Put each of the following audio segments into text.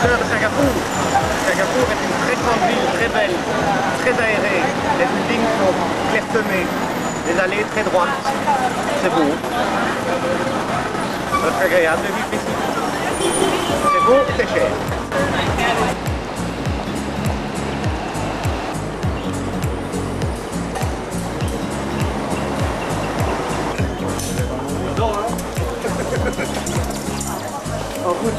l'heure de Singapour. Singapour est une très grande ville, très belle, très aérée. Les buildings sont clairsemés, les allées très droites. C'est beau. C'est agréable de vivre ici. C'est beau, c'est cher. En route.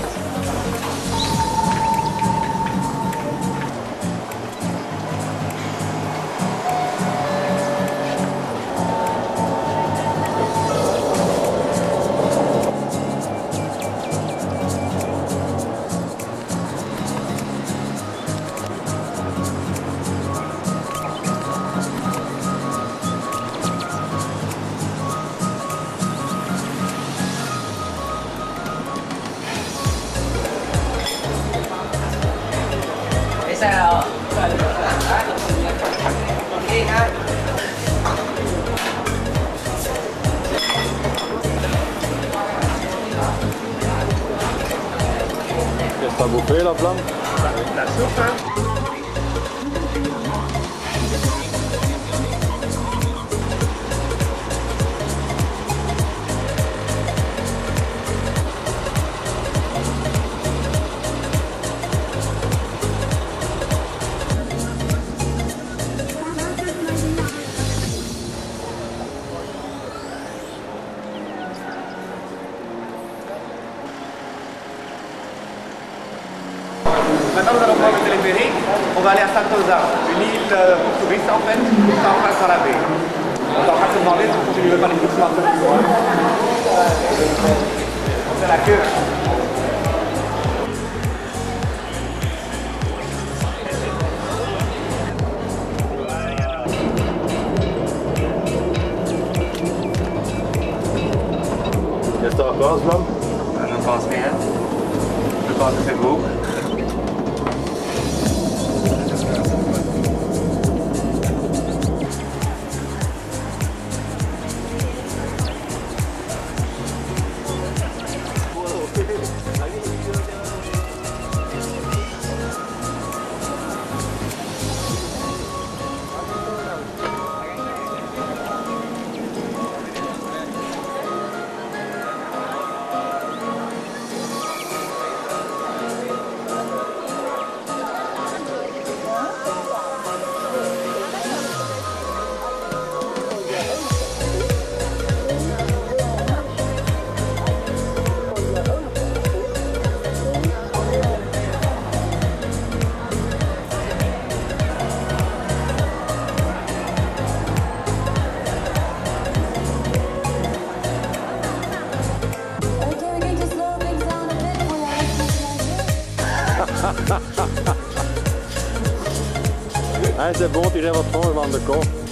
Qu'est-ce que t'as bouffé la flamme? La soupe, hein. Maintenant, nous allons prendre le téléphérique. On va aller à Sentosa, une île pour touristes en fait, qui est en face dans la baie. On est en train de se demander si on continue pas les fixer un peu plus loin. On fait la queue. Qu'est-ce que t'en penses, Flamme? Je ne pense rien. Je pense que c'est beau. Hij is de boot hier even wat van de kop.